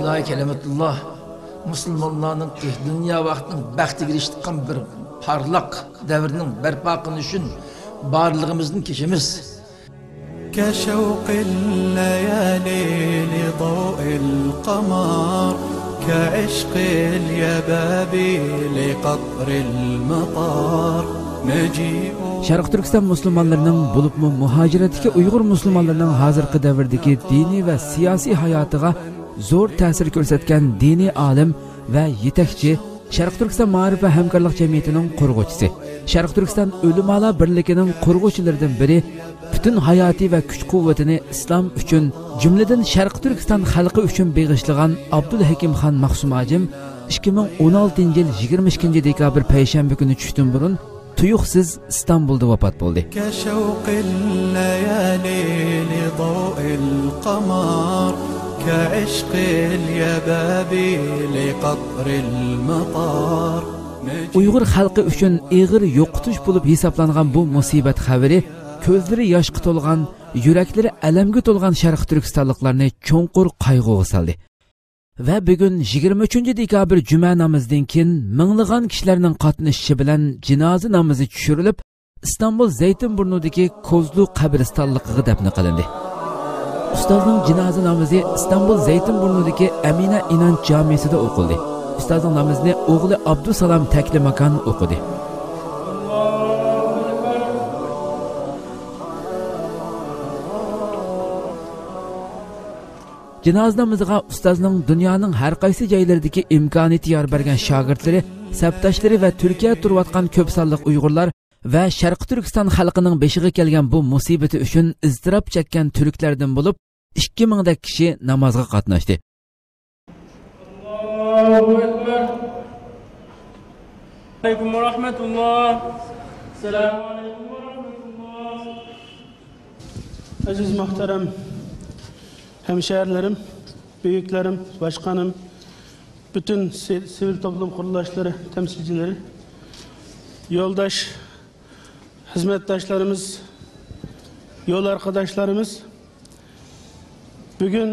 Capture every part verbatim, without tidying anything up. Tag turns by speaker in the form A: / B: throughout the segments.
A: ilahe kelimetullah Müslümanların dünya vaktinin bəxtiga eriştiğin bir parlak devrinin berpa kılınışın barlığımızın kişimiz.
B: كشوق الليالي لضوء القمر كعشق اليبابي لقطر المطار نجيء
C: Şarkı Türkistan Müslümanlarının bulup mu muhaciretdeki Uygur Müslümanlarının hazırkı devirdeki dini ve siyasi hayatıga zor tesir gösterken dini alim ve yetekçi Şarkı Türkistan Maarif ve Hemkarlık Cemiyeti'nin kurguçisi. Şarkı Türkistan Ölümala Birliği'nin kurguçularından biri bütün hayati ve güç kuvvetini İslam üçün, cümleden Şarkı Türkistan halkı üçün beğişliğen Abdülhakim Han Mahsum Acim iki bin on altıncı yıl yigirma ikinci dekabr Perşembe günü düştün burun tuyuqsiz İstanbul'da vefat buldu.
B: كشوق الليالي لضوء القمر كعشق اليبابي لقطر المطار
C: Uygur halkı üçün ağır yo'qotish bulup hesaplangan bu musibet haberi ko'zlari yoshga to'lgan, yuraklari alamga to'lgan Sharq Turkistonliklarni cho'nqur qayg'uga soldi. Va bugun yigirma uchinchi dekabr juma namozidan keyin minglagan kishilarning qatnashishi bilan jinoza namozi tushirilib, İstanbul Zeytinburnu'dagi Kozlu qabristonligiga dafn qilindi. Ustozning jinoza namozi İstanbul Zeytinburnu'dagi Amina Inanç Camisi'de o'qildi. Ustozning namozini o'g'li Abdusalam Taklimakan o'qidi. Jinoza namoziga ustozning dunyoning har qaysi joylaridagi imkoniyati yor bergan shogirdlari, sabdoshlari va Turkiya turayotgan ko'p sonliq Uyg'urlar va Sharq Turkiston xalqining beshiga kelgan bu musibati uchun iztirob chekkan turklardan bo'lib ikki mingdak kishi namozga qatnashdi.
D: Allahu akbar. Alaykum va rahmatulloh. Assalomu alaykum va rahmatulloh. Aziz muhtaram hemşehrilerim, büyüklerim, başkanım, bütün sivil toplum kuruluşları, temsilcileri, yoldaş, hizmetdaşlarımız, yol arkadaşlarımız, bugün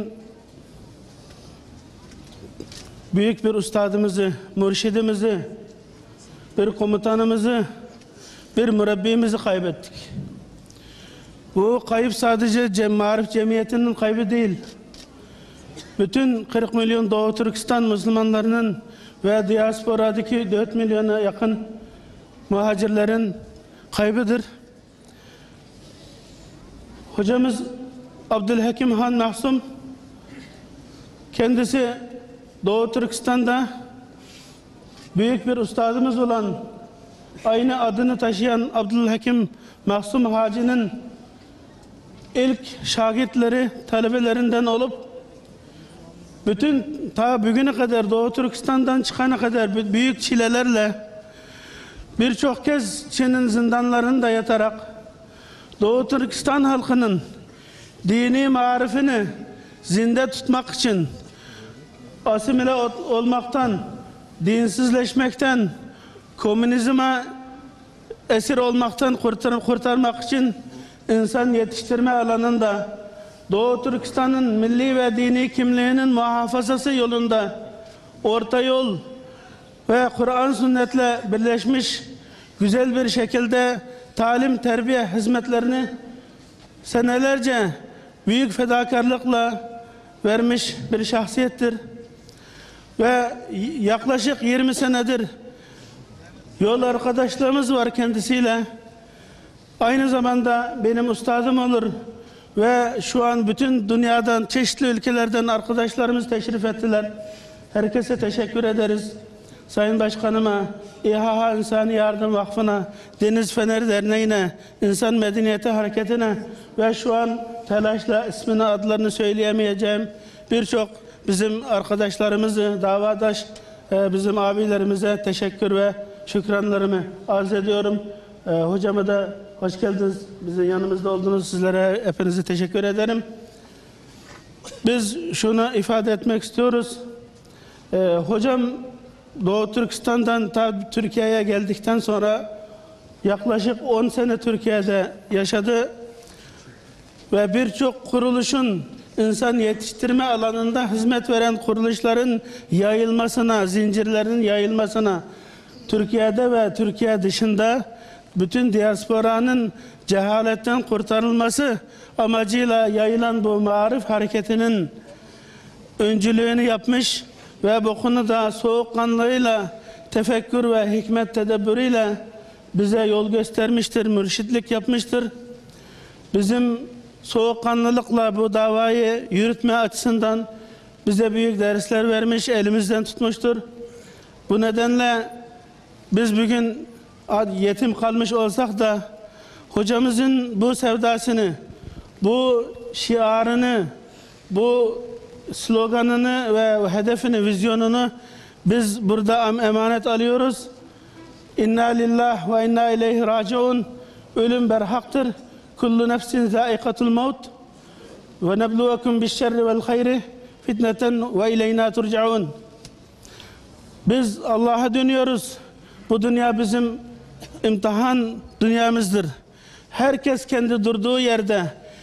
D: büyük bir ustadımızı, mürşidimizi, bir komutanımızı, bir mürebbimizi kaybettik. Bu kayıp sadece Cem Maarif Cemiyeti'nin kaybı değil. Bütün kırk milyon Doğu Türkistan Müslümanlarının ve diasporadaki dört milyona yakın muhacirlerin kaybıdır. Hocamız Abdülhakim Han Mahsum kendisi Doğu Türkistan'da büyük bir ustadımız olan, aynı adını taşıyan Abdülhakim Mahsum Hacı'nın ilk şagirdleri, talebelerinden olup bütün ta bugüne kadar Doğu Türkistan'dan çıkana kadar büyük çilelerle birçok kez Çin'in zindanlarında yatarak Doğu Türkistan halkının dini marifini zinde tutmak için asimile olmaktan, dinsizleşmekten, komünizme esir olmaktan kurtar kurtarmak için insan yetiştirme alanında Doğu Türkistan'ın milli ve dini kimliğinin muhafazası yolunda orta yol ve Kur'an sünnetle birleşmiş güzel bir şekilde talim terbiye hizmetlerini senelerce büyük fedakarlıkla vermiş bir şahsiyettir. Ve yaklaşık yirmi senedir yol arkadaşlığımız var kendisiyle. Aynı zamanda benim ustadım olur ve şu an bütün dünyadan, çeşitli ülkelerden arkadaşlarımız teşrif ettiler. Herkese teşekkür ederiz. Sayın Başkanıma, İHA İnsani Yardım Vakfı'na, Deniz Feneri Derneği'ne, İnsan Medeniyeti Hareketi'ne ve şu an telaşla ismini, adlarını söyleyemeyeceğim birçok bizim arkadaşlarımızı, davadaş bizim abilerimize teşekkür ve şükranlarımı arz ediyorum. Hocama da hoş geldiniz. Bizim yanımızda oldunuz. Sizlere hepinize teşekkür ederim. Biz şunu ifade etmek istiyoruz. Hocam Doğu Türkistan'dan ta Türkiye'ye geldikten sonra yaklaşık on sene Türkiye'de yaşadı ve birçok kuruluşun
E: insan yetiştirme alanında hizmet veren kuruluşların yayılmasına, zincirlerin yayılmasına, Türkiye'de ve Türkiye dışında bütün diasporanın cehaletten kurtarılması amacıyla yayılan bu marif hareketinin öncülüğünü yapmış ve bu konuda soğukkanlılığıyla, tefekkür ve hikmet tedebbürüyle bize yol göstermiştir, mürşitlik yapmıştır. Bizim soğukkanlılıkla bu davayı yürütme açısından bize büyük dersler vermiş, elimizden tutmuştur. Bu nedenle biz bugün yetim kalmış olsak da hocamızın bu sevdasını, bu şiarını, bu sloganını ve hedefini, vizyonunu biz burada emanet alıyoruz. İnna lillah ve inna ileyhi raciun. Ölüm berhaktır. Kullu nefsin zâikatul maut. Ve nebluvekum bişşerri vel hayri fitneten ve ileyna turcaun. Biz Allah'a dönüyoruz. Bu dünya bizim imtihan dünyamızdır. Herkes kendi durduğu yerde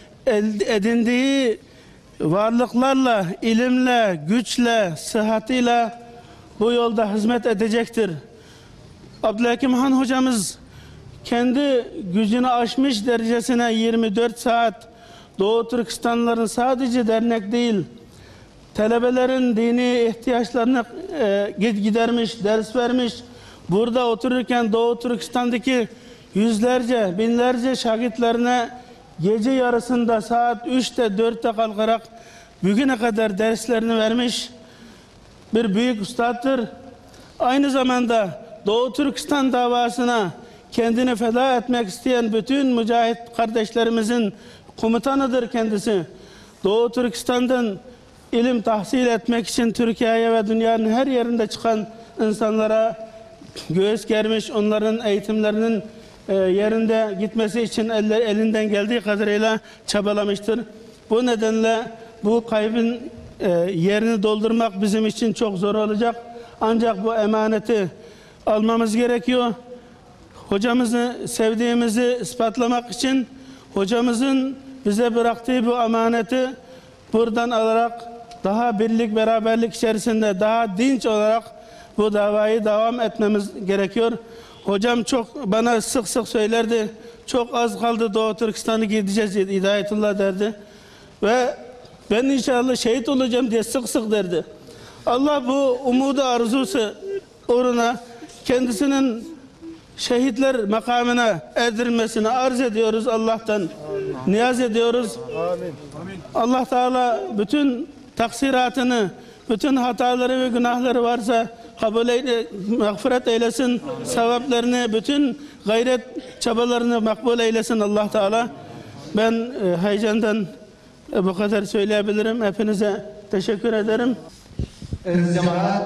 E: edindiği varlıklarla, ilimle, güçle, sıhhatiyle bu yolda hizmet edecektir. Abdülhakim Han hocamız kendi gücünü aşmış derecesine yirmi dört saat Doğu Türkistanlıların sadece dernek değil, talebelerin dini ihtiyaçlarını e, gidermiş, ders vermiş. Burada otururken Doğu Türkistan'daki yüzlerce, binlerce şagirtlerine gece yarısında saat üçte dörtte kalkarak bugüne kadar derslerini vermiş bir büyük ustattır. Aynı zamanda Doğu Türkistan davasına kendini feda etmek isteyen bütün mücahit kardeşlerimizin komutanıdır kendisi. Doğu Türkistan'dan ilim tahsil etmek için Türkiye'ye ve dünyanın her yerinde çıkan insanlara göğüs germiş, onların eğitimlerinin e, yerinde gitmesi için eller, elinden geldiği kadarıyla çabalamıştır. Bu nedenle bu kaybın e, yerini doldurmak bizim için çok zor olacak. Ancak bu emaneti almamız gerekiyor. Hocamızı sevdiğimizi ispatlamak için hocamızın bize bıraktığı bu emaneti buradan alarak daha birlik, beraberlik içerisinde daha dinç olarak bu davayı devam etmemiz gerekiyor. Hocam çok bana sık sık söylerdi. Çok az kaldı Doğu Türkistan'a gideceğiz Hidayetullah derdi. Ve ben inşallah şehit olacağım diye sık sık derdi. Allah bu umudu arzusu uğruna kendisinin şehitler makamına erdirilmesini arz ediyoruz Allah'tan. Amin. Niyaz ediyoruz. Amin. Allah Teala bütün taksiratını, bütün hataları ve günahları varsa kabul eyle, mağfiret eylesin. Sevaplarını, bütün gayret çabalarını makbul eylesin Allah Teala. Ben e, heyecandan e, bu kadar söyleyebilirim. Hepinize teşekkür ederim.
F: Aziz cemaat,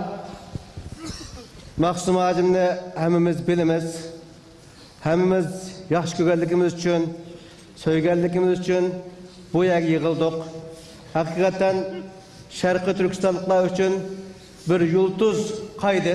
F: Maksum Hacim'le hemimiz bilimiz, hemimiz yaş gögellikimiz için, söygellikimiz için bu yer yığıldık. Hakikaten Şarkı Türkistanlıklar için bir yıldız kaydı.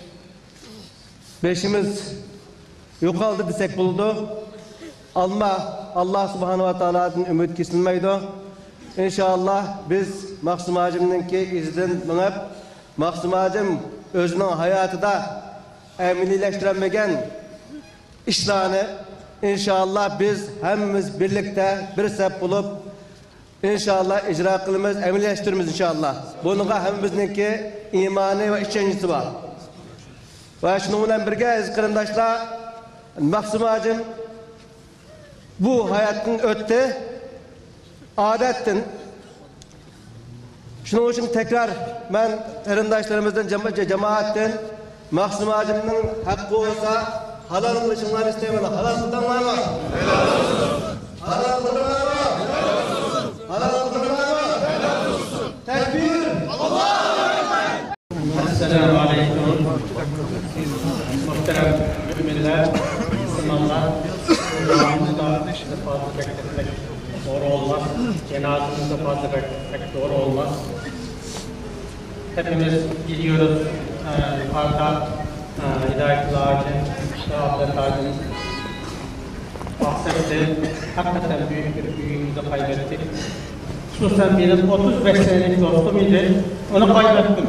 F: Beşimiz yukarıda desek buldu. Ama Allah Subhanahu ve Teala'dan ümit kesilmeydi. İnşallah biz Maksum Hacim'ninki izden minip, Maksum Hacim özünün hayatıda emnileştiremegen işlerini inşallah biz hemimiz birlikte bir sep bulup inşallah icra kılımız, emnileştirimiz inşallah. Bununla hemimizninki imani ve işçencisi var. Ve şununla birge aziz kırımdaşlar, Maksum Hacim bu hayatın ötte adettin. Şunun için tekrar ben kırımdaşlarımızdan, cema cemaatten Maksum Hacim'nin hakkı olsa halal kılışınlar istemiyorlar. Halal kıldanlar mı? Helal olsun. Halal kıldanlar mı? Helal olsun. Halal kıldanlar mı? Helal olsun. Tekbir. Allahu Ekber.
D: Esselamu Aleyküm. Muhterem müminler, Müslümanlar, Allah'ımızda fazla bekletmek doğru olmaz. Cenazemizde fazla bekletmek doğru olmaz. Hepimiz biliyoruz, e, yukarıda e, Hidayetullah Hacı, işte Abdülhakim Hacı'nın bahsetti. Hakikaten büyük bir büyüğümüzü kaybettik. Hususen benim otuz beş senelik dostum idi. Onu kaybettim.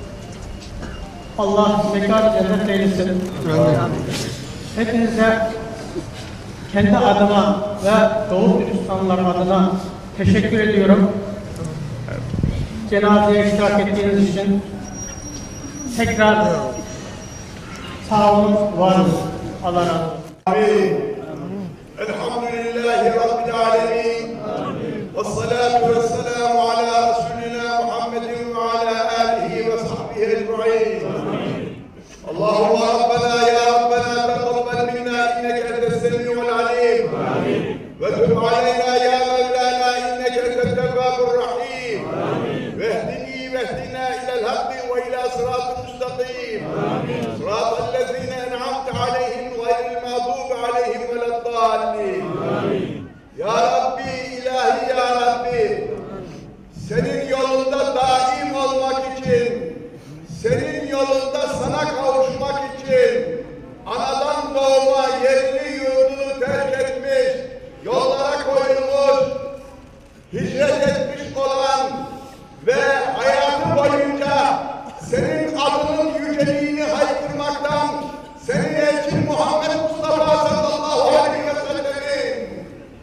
D: Allah mekan cennet eylesin. Hepinize kendi adıma ve Doğu Türkistanlılar adına teşekkür ediyorum. Cenazeye iştirak ettiğiniz için tekrar sağ olun, var olun. Allah razı olsun.
G: Amin. Elhamdülillahi Rabbil alemin. Ve salatu ve selamu ala Resulina Muhammedin ve ala alihi ve sahbihi ecma'in. Allahümme Rabbena ya Rabbena teqabbel minna inneke entes semi'ul alim. Ve tub aleyna ya Mevlana inneke entet tevvabur rahim. Ve ehdini ve ehdina ilel hakkı ve ila sıratı müstakim. Sıratı ellezine en'amte aleyhim gayril mağdubi aleyhim veleddallin. Ya Rabbi, ilahi ya Rabbi, senin yolunda daim olmak için, senin yolunda sana kavuşmak için anadan doğma yerini yurdunu terk etmiş, yollara koyulmuş, hicret etmiş olan ve hayatı boyunca senin adının yüceliğini haykırmaktan, senin elçin Muhammed Mustafa sallallahu aleyhi ve sellemin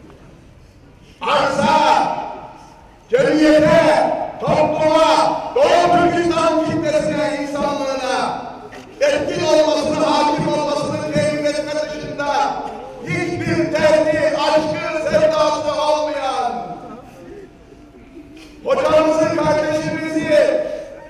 G: arza, cemiyete, topluma, Doğu Türkistan kitlesine, insanlığına etkin olmasını, hakim olmasını temin etme dışında hiçbir derdi, aşkı, sevdası olmayan hocamızı, kardeşimizi,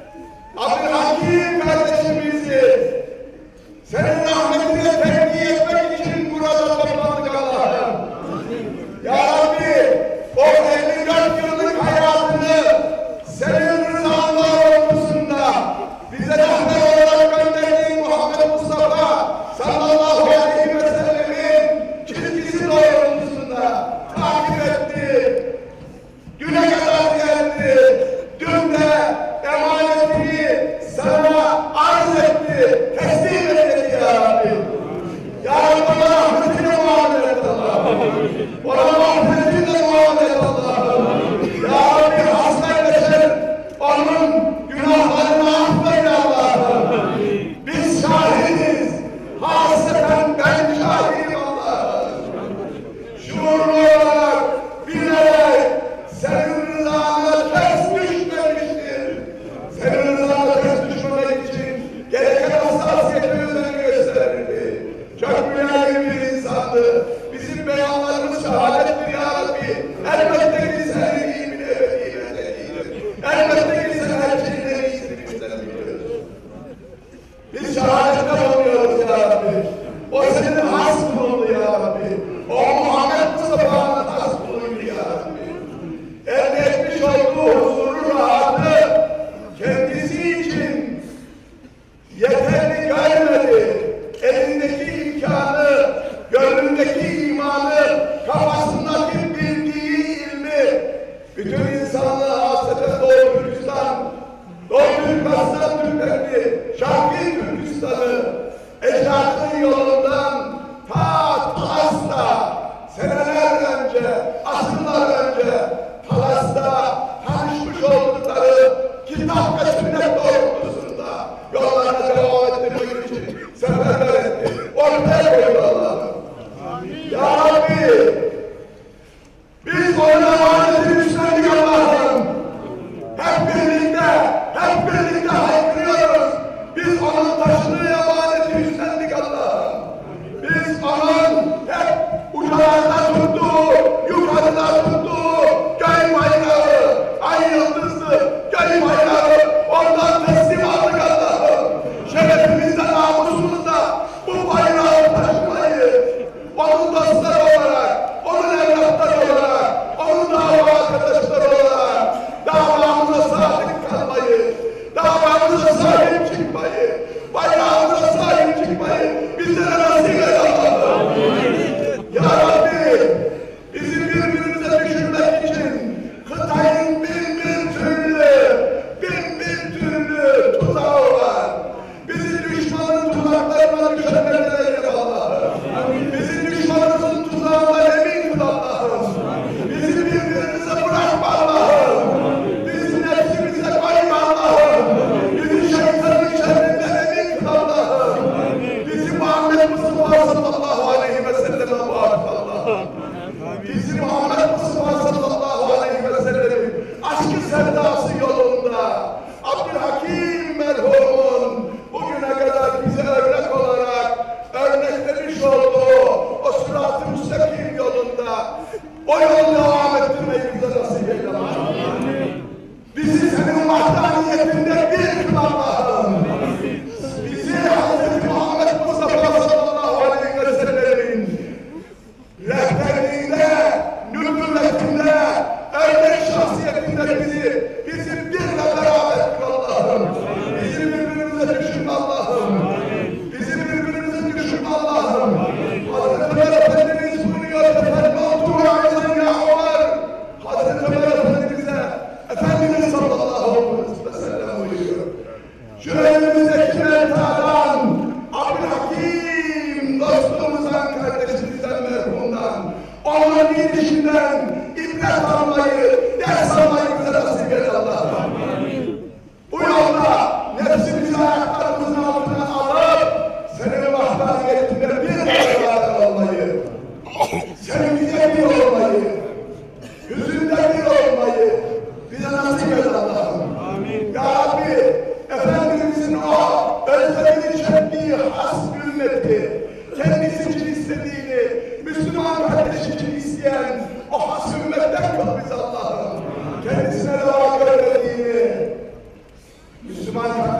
G: Abdülhakim kardeşimizi senin rahmetine tebliğ etmek için burada toplandık Allah'ım. Ya Rabbi, o elli dört yıllık hayatını senin rızan doğrultusunda bize rehber olarak gönderdiğin Muhammed Mustafa sallallahu aleyhi ve sellemin çizgisi doğrultusunda takip etti. Düne kadar geldi. Dün de emanetini sana arz etti. Teslim etti ya Rabbi. Ya Rabbi bana rahmetine muamele et Allah'ım. Bana rahmetine muamele et Allah'ım. Ya Rabbi hastaylaşır. Onun günahlarını affeyle Allah'ım. Biz şahidiz. Hasreten ben şahidim Allah'ım. Şuurlu olarak bilerek senin rızana ters düşmemiştir. Senin rızana ters düşmemek için gereken hassasiyeti özeni gösterirdi. Çok mülayim bir insandı. Bizim beyanlarımız şehadettir ya Rabbi. Elbette ki senin ilmin ebedi ebedidir. Elbette ki sen her şeyin en iyisini bizden biliyoruz. Biz şehadette bulunuyoruz ya Rabbi. O senin has kulundu ya Rabbi. O Muhammed Mustafa'nın has kuluydu ya Rabbi. Elde etmiş olduğu huzuru rahatı kendisi için yeterli görmedi. Elindeki imkanı, gönlündeki imanı, kafasındaki bildiği ilmi bütün insanlığa hasreten Doğu Türkistan, Doğu Türkistan Türklerini, Şarkı Türkistan'ı ecdadının yolundan ta Talas'ta seneler önce, asırlar önce Talas'ta tanışmış oldukları kitap ve sünnet doğrultusunda yollarına devam ettirmek için seferber etti. Ortaya koydu Allah'ım. Ya Rabbi, biz ona emanetini üstlendik Allah'ım. Hep birlikte, hep birlikte haykırıyoruz. Biz onun taşını emaneti üstlendik Allah'ım. Biz onun hep uçlarda tuttuğu, yukarıda tuttuğu göy bayrağı, ay yıldızlı göy bayrağı ondan teslim aldık Allah'ım. Şerefimizde, namusumuzda bu bayrağı taşımayı onun dostları olarak, onun evlatları olarak, onun dava arkadaşları olarak davamıza sadık kalmayı, davamıza sahip çıkmayı, bayrağımıza sahip çıkmayı bizlere nasip et Allah'ım. Ya Rabbi, bizi birbirimize düşürmek için Kıtay'ın bin bir türlü, bin bir türlü tuzağı var. Bizi düşmanın tuzaklarına düşürmekten eyle Allah'ım. Bizi düşmanımızın tuzağından emin kıl Allah'ım. Bizi birbirimize bırakma Allah'ım.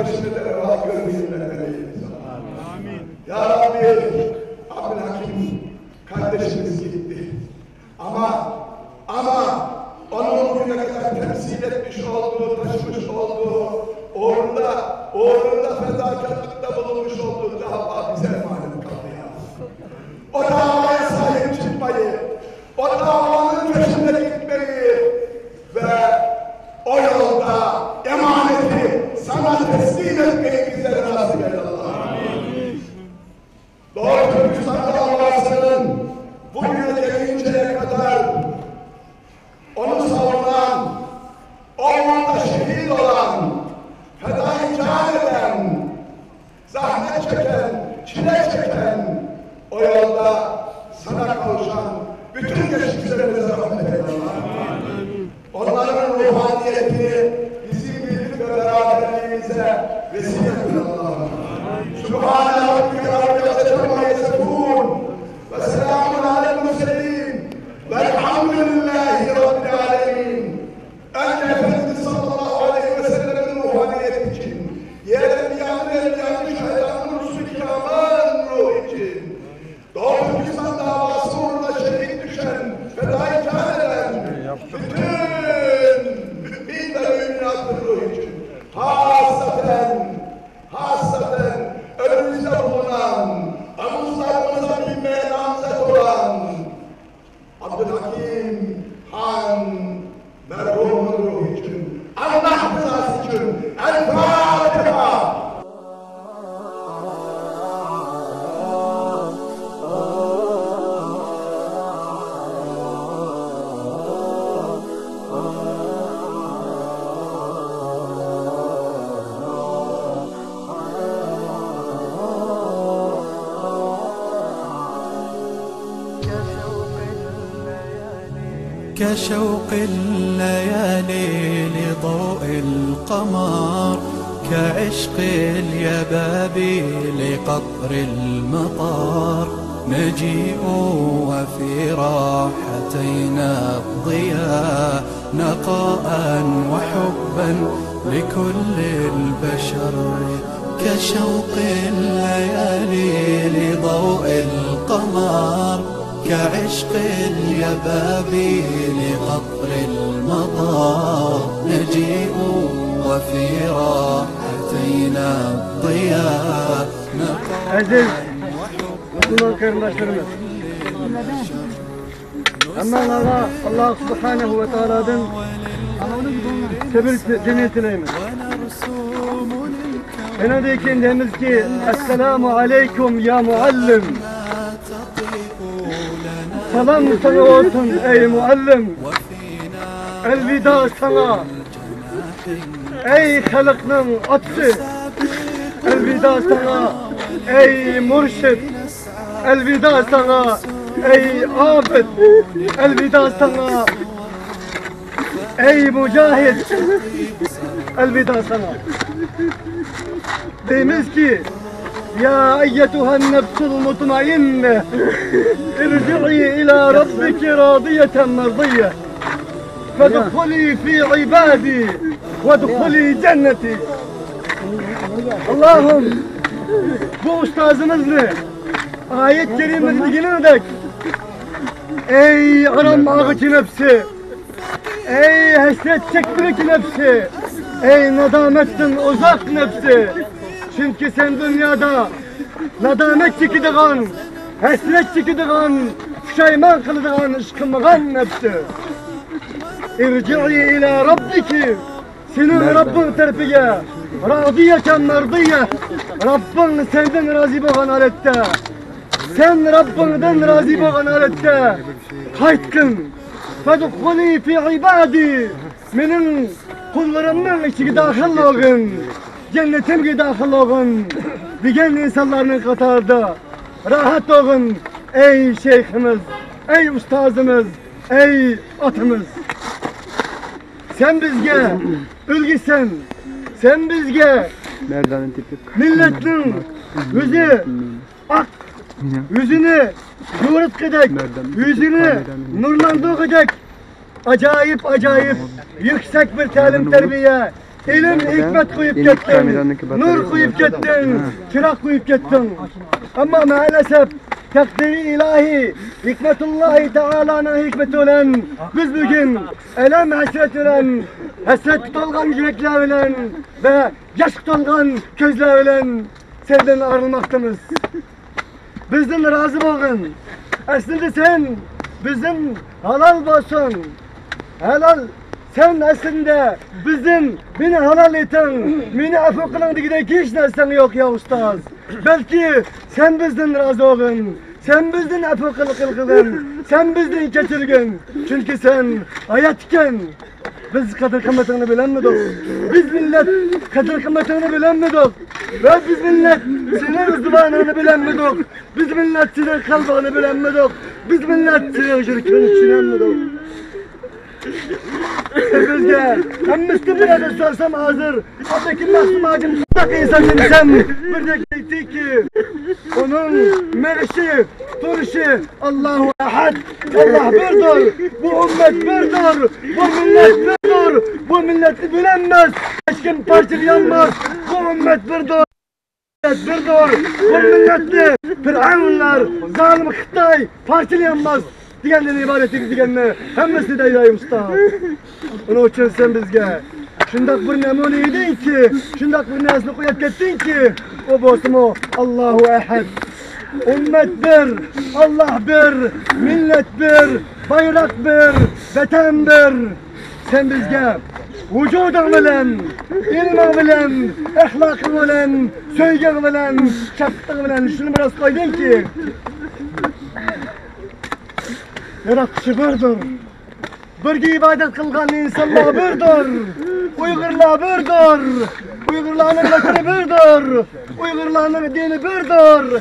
G: kardeşine de reva görmeyi vermeliyiz. Amin. Ya Rabbi, Abdülhakim kardeşimiz gitti. Ama, ama onun bugüne kadar temsil etmiş olduğu, taşımış olduğu, uğrunda, uğrunda fedakarlıkta bulunmuş olduğu dava bize emanet kaldı ya. O davaya sahip çıkmayı, o davanın peşinde gitmeyi ve o yolda emaneti sana teslim etmeyi bize nasip et Allah'ım. Doğu Türkistan davasının bugüne gelinceye kadar onu savunan, ormanda şehit olan, fedai can eden, zahmet çeken, çile çeken, o yolda sana kavuşan bütün geçmişlerimize rahmet eyle Allah'ım. Onların ruhaniyetini bizim birlik ve beraberliğimize vesile kıl Allah'ım. Sübhane Rabbike Rabbil İzzeti amma yasifun ve selamun alel murselin velhamdülillahi Rabbil alemin. Önce Efendimiz sallallahu aleyhi ve sellem'in ruhaniyeti için, yerden dünyanın elyanı şahidanın Resul-i Kiram'ın ruhu için, Doğu Türkistan davası uğruna şehit düşen, fedai can eden, bütün mümin ve müminatın ruhu için, hasaten, hasaten önümüzde bulunan, omuzlarımıza binmeye namzet olan Abdülhakim Han merhumun ruhu için, Allah rızası için, El Fatiha.
B: كشوق الليالي لضوء القمر كعشق اليبابي لقطر المطار نجيء وفي راحتينا الضياء نقاء وحبا لكل البشر كشوق الليالي لضوء القمر كعشق اليبابي لقطر المطار نجيء وفي راحتينا الضياء
D: Aziz Müslüman kardeşlerimiz, hemen Allah, Allah Subhanahu ve Teala'dan sabır cennetindeyimiz. Bana deyken demiz ki, Esselamu Aleyküm ya muallim. Selam sana olsun ey muallim. Elvida sana ey halkının atsı. Elvida sana ey murşid. Elvida sana ey abid. Elvida sana ey mücahid. Elvida sana. Deyimiz ki يا أيتها النفس المطمئنة ارجعي إلى ربك راضية مرضية فادخلي في عبادي وادخلي جنتي. Allah'ım bu ustazımızla ayet kerimesi dinledik. Ey aram ağacı nefsi, ey hasret çekmek nefsi, ey nadametten uzak nefsi. Çünkü sen dünyada nadamet çekidiğin, hasret çekidiğin, pişayman kılıdığın ışkımığın nefsi. İrci'i ila rabbiki, senin Rabbin terfiye, radiyeten merdiye, Rabbin senden razı boğan alette, sen Rabbin'den razı boğan alette, kaytkın, fedkhuli fi ibadi, benim kullarımın içi dahil olun. Cennetimge dahil olun, diğer insanların katarda rahat olun ey şeyhimiz, ey ustazımız, ey atımız. Sen bizge ülgüsen, sen bizge milletin yüzü ak, yüzünü yoğurt edek, yüzünü nurlandığı edek, acayip acayip yüksek bir talim terbiye,
H: ilim, hikmet koyup kettin, nur koyup kettin, çırak koyup kettin. Ama maalesef takdiri ilahi, hikmetullahi Teala'nın hikmeti olan biz bugün elem hasret olan, hasret tutulgan yürekler olan ve yaş tutulgan gözler olan senden ayrılmaktayız. Bizden razı olun. Aslında sen bizim halal olsun. Helal. Sen aslında bizim beni halal etin, beni affı kılın diye hiç nersen yok ya ustaz. Belki sen bizden razı olun. Sen bizden affı kılın, sen bizden geçirgin. Çünkü sen hayatken biz kadir kıymetini bilemedik. Biz millet kadir kıymetini bilemedik. Ve biz millet senin ızdivanını bilemedik. Biz millet senin kalbini bilemedik. Biz millet senin şirkini düşünemedik. Bizge hem Müslüman'a da sorsam hazır. Oradaki Mahsum Ağacım tutak insan demişsem bir de gitti ki onun merişi, duruşu Allahu Ahad. Allah birdir. Bu ümmet birdir. Bu millet birdir. Bu milleti bilenmez. Hiç kim parçalayanmaz. Bu ümmet birdir. Birdir. Bu milleti Firavunlar, zalim Xitay parçalayanmaz. Diyenlerin ibadeti diyenler hemmesi de yayım usta. Onun için sen bizge şundak bir nemune edin ki, şundak bir nesli koyup kettin ki o boşum o Allahu Ehad. Ümmet bir, Allah bir, millet bir, bayrak bir, vatan bir. Sen bizge vücudun bilen, ilmin bilen, ahlakın bilen, söygün bilen, şefkatin bilen şunu biraz koydun ki yaratıcı birdir. Birge ibadet kılgan insanlar birdir. Uygurlar birdir. Uygurlarning vatani birdir. Uygurlarning dini birdir.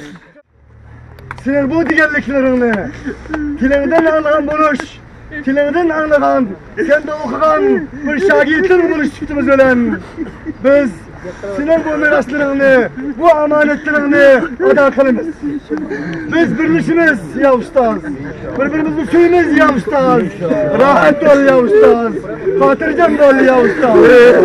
H: Sen bu deganliklaringni tilingdan anglagan bo'lish, tilingdan anglagan, senda o'qigan bir shogirding bo'lish sifatimiz bilan biz senin bu miraslaringni, bu amanatlaringni ado qilamiz. Biz birlashimiz ya ustaz. Birbirimizni suyimiz ya ustaz. Rahat ol ya ustaz. Xotirjam bo'l ya ustaz.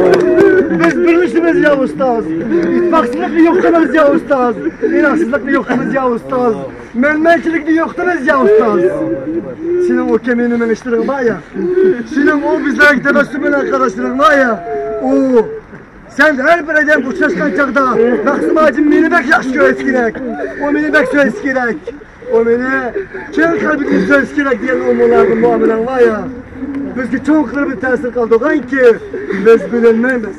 H: Biz birlashimiz ya ustaz. İttifaqsizlikni yo'qotamiz ya ustaz. İnasizlikni yo'qotamiz ya ustaz. Menmenchilikni yo'qotamiz ya ustaz. Senin o kemini meniştirin var ya. Senin o bizlerdeki tebessümün arkadaşların var ya. O sen her bir adam uçlaşkan çağda Mahsum Ağacım beni bek yaxşı göresi gerek. O beni bek söylesi gerek. O beni kendi kalbini söylesi gerek diyen umularının muamelen var ya. Bizde çok bir tesir kaldı o ki biz bilinmeyiz.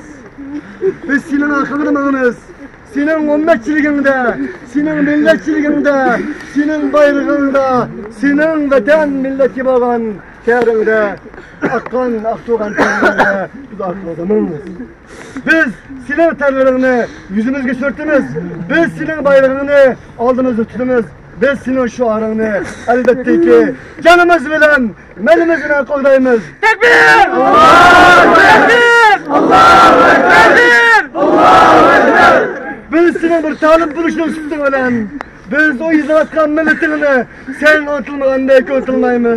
H: Biz senin akılını mağınız. Senin ümmetçiliğinde, senin milletçiliğinde, senin bayrağında, senin vatan milleti bağın şehrinde, akkan, aktuğan teröründe biz akıl adamımız. Biz senin terörünü yüzümüzge sürtümüz, biz senin bayrağını aldığımızı tutumuz, biz senin şuarını elbette ki canımız bilen, melimizle koydayımız. Tekbir! Allahu Ekber! Allahu Ekber! Allahu Ekber! Biz senin bir talip buluşunu sütün olan, biz o izlatkan milletini sen unutulmağında ki unutulmayımız.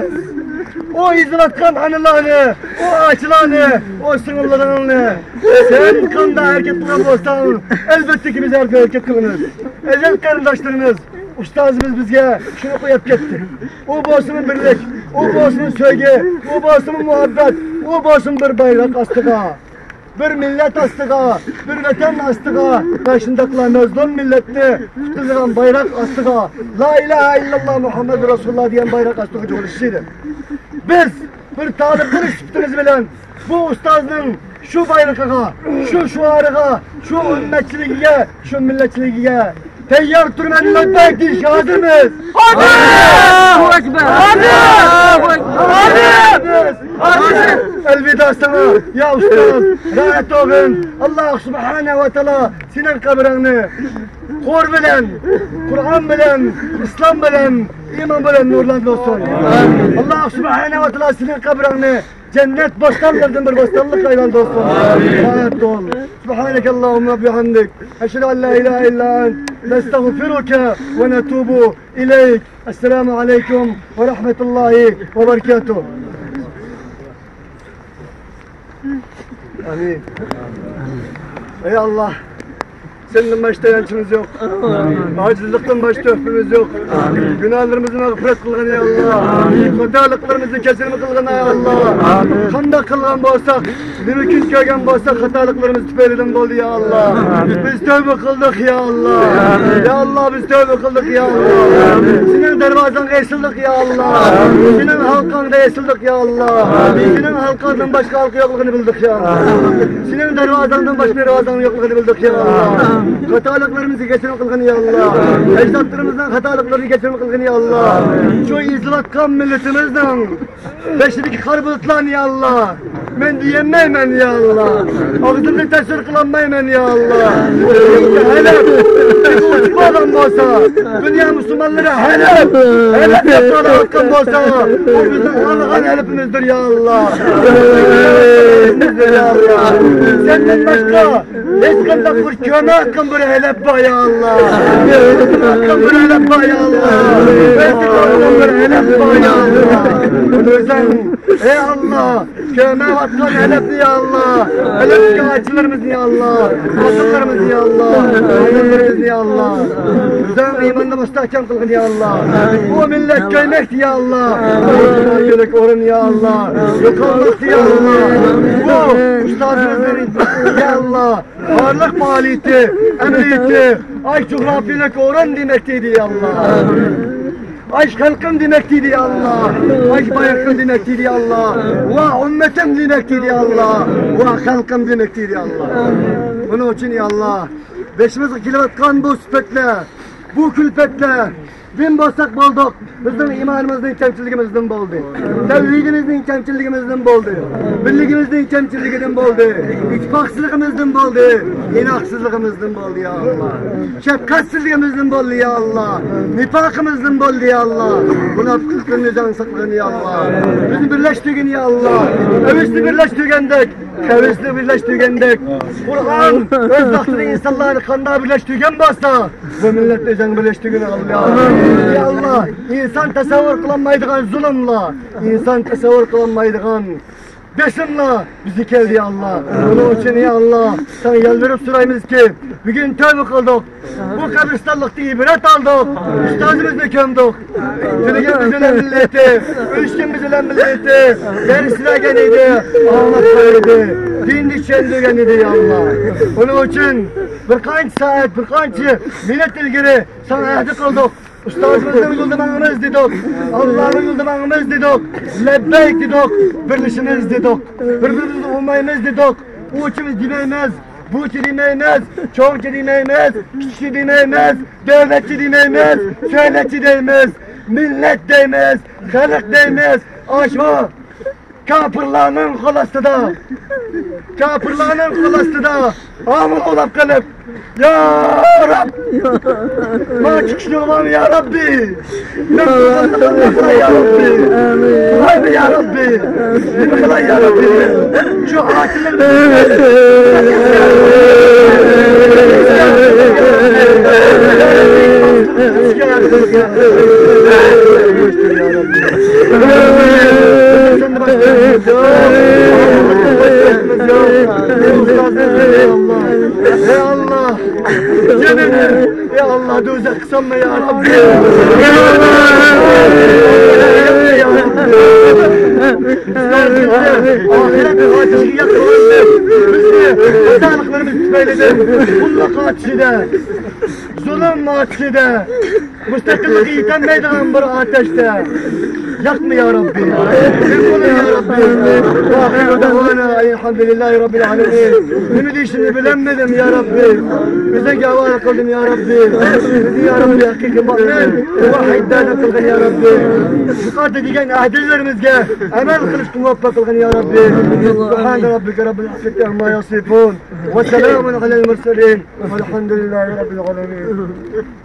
H: O izlatkan anılarını, o ağaçlarını, o sınırlarını sen kanda hareket kılan olsan elbette ki biz hareket kılınız. Ezel kardeşlerimiz, ustazımız bizge şunu koyup gitti. O boşunun birlik, o boşunun sevgi, o boşunun muhabbet, o boşun bir bayrak astığa. Bir millet astığa, bir vatan astığa, başındakiler mezlum milletini tutulgan bayrak astığa, La ilahe illallah Muhammed Resulullah diyen bayrak astığa çalışıydı. Biz bir talip buluş tuttunuz bilen bu ustazın şu bayrakıga, şu şuarıga, şu ümmetçiliğe, şu milletçiliğe teyyar turmanın ötmek diye hazır mıyız? Hazır! Allahu Ekber! Hazır! Allahu Ekber! Hazır! Elveda sana ya ustaz, rahat olun. Allah subhanehu ve teala senin kabrini Kur bilen, Kur'an bilen, İslam bilen, iman bilen nurlandı olsun. Allah subhanehu ve teala senin kabrini cennet bostanlardan bir bostanlık aylandı olsun. Rahat ol. Subhaneke Allahümme bihamdik. Eşhedü en la ilahe illa ent. Nestağfiruke ve netubu ileyk. Esselamu aleyküm ve rahmetullahi ve berekatuhu. Amin. Ey Allah, senden başta yançımız yok. Acizlikten başta öfkemiz yok. Günahlarımızı mağfiret kılgın ey Allah. Hatalıklarımızı kesilme kılgın ey Allah. Kanda kılgan bolsak, mümkün köygen bolsak hatalıklarımız tüpeliden boldu ya Allah. Biz tövbe kıldık ya Allah. Ya Allah biz tövbe kıldık ya Allah. Senin dervazan esildik ya Allah. Senin halkanda esildik ya Allah. Senin halkandan başka halkı yokluğunu bildik ya Allah. Senin dervazandan başka dervazanın yokluğunu bildik ya Allah. Hatalıklarımızı geçirme kılgın ya Allah. Ecdatlarımızdan hatalıklarını geçirme kılgın ya Allah. Şu izlatkan milletimizden beşlik karbıtlan ya Allah. Ben diyemeymen ya Allah. Ağzını tesir kılanmaymen ya Allah. Hele bir uçma adam olsa, dünya Müslümanları hele hele yapmalı hakkım olsa, o bizim Allah'ın helipimizdir ya Allah. Helipimizdir ya Allah. Senden başka hiç kanda bir köme hakkım bir helep var ya Allah. Hakkım bir helep var ya Allah. Hiç hakkım bir helep var ya Allah. Sen ey Allah, köme hakkın helepli ya Allah. Helepli ağaçlarımız ya Allah. Asıllarımız ya Allah. Asıllarımız ya Allah. Sen imanda müstahkem kılgın ya Allah. Bu millet köymekti ya Allah. Köylük orun ya Allah. Yok olmaktı ya Allah. Bu ustazımızın ya Allah. Varlık maliyeti, emniyeti, ay coğrafilik orun demekteydi ya Allah. Aşk halkım demekteydi ya Allah. Aşk bayakım demekteydi ya Allah. Ve ümmetim demekteydi ya Allah. Ve halkım demekteydi ya Allah. Bunun için ya Allah. Beşimiz kilovatkan bu süpetle, bu külpetle bin bolsak bulduk. Bizim imanımızın kemçiligimizden boldu. Tevhidimizin kemçiligimizden boldu. Birligimizin kemçiliginden boldu. İttifaksızlığımızdan boldu. İnaksızlığımızdan boldu ya Allah. Şefkatsizliğimizden boldu ya Allah. Nifakımızdan boldu ya Allah. Münafıklıktan nizam saklan ya Allah. Bizi birleştirgin ya Allah. Övisli birleştirgendik. Kevesli birleştirgendik. Kur'an öz vaktini insanları kanda birleştirgen bassa. Bu millet özen birleştirgen Allah. Ya Allah, insan tasavvur kılanmaydıgan zulümla, insan tasavvur kılanmaydıgan besimla bizi keldi ya Allah. Onun için ya Allah, sana yalvarıp sorayımız ki, bugün tövbe kıldık, bu kabristanlıkta ibret aldık, üstazımızı kömdük. Tülgen bizimle milleti, üçgen bizimle milleti, gerisine geniydi, ağlatmaydı, din düşen dügeniydi ya Allah. Onun için birkaç saat, birkaç millet ilgili sana ehdi kıldık. Ustazımızın yıldımağımız dedik, Allah'ın yıldımağımız dedik, lebbeyk dedik, birleşimiz dedik, birbirimizi olmayımız dedik, bu içimiz demeyimiz, bu içi demeyimiz, çoğunca demeyimiz, kişi demeyimiz, devletçi demeyimiz, söyletçi demeyimiz, millet demeyimiz, halk demeyimiz, aşma, kapırlarının kolasıda, kapırlarının kolasıda, amın olap kalıp, ya Rab, bana çıkışlığı var ya Rabbi, ne kılay ya Rabbi, haydi ya Rabbi, ne kılay ya Rabbi, şu hakimlerimizi ya Allah, cennet, ya Allah doza kısanma ya Rabbi. Ya ahiret hacısı yakındı, bizi hastalıklarımız tüpeyledi, kulluk açıda, zulüm açıda, müstakillik yıkanmaydıgan bir ateşte. Yakma ya Rabbi. Yakma ya Rabbi. Ve ahiru davana elhamdülillahi Rabbil alemin. Ümidi işini bilemedim ya Rabbi. Bize gavara kıldın ya Rabbi. Bizi ya Rabbi hakiki bakın. Vahidden kıldın ya Rabbi. Yukarıda diyen ahdillerimizge emel kılıç muvaffak kıldın ya Rabbi. Subhane Rabbike Rabbil izzeti amma yasifun. Ve selamun alel murselin. Velhamdülillahi Rabbil alemin.